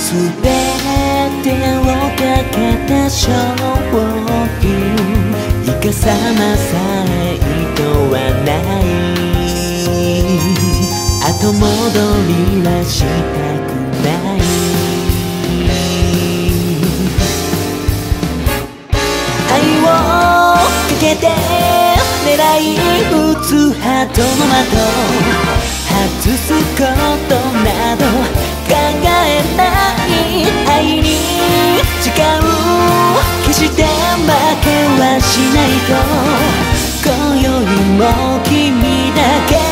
全てをかけた勝負、イカサマさえ意図はない、後戻りはしたくない。愛をかけて狙い撃つハートの的、外すことなど考えない。愛に誓う、決して負けはしないと、今宵も君だけ